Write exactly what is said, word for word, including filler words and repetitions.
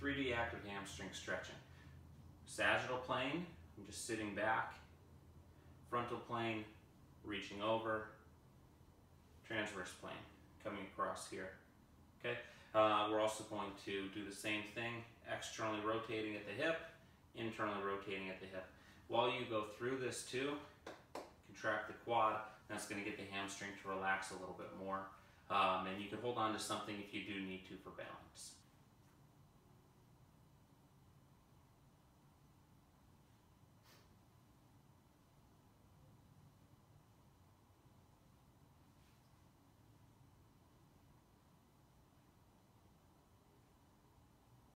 three D active hamstring stretching. Sagittal plane, I'm just sitting back. Frontal plane, reaching over. Transverse plane, coming across here. Okay. Uh, we're also going to do the same thing, externally rotating at the hip, internally rotating at the hip. While you go through this too, contract the quad. That's going to get the hamstring to relax a little bit more. Um, and you can hold on to something if you do need to for balance.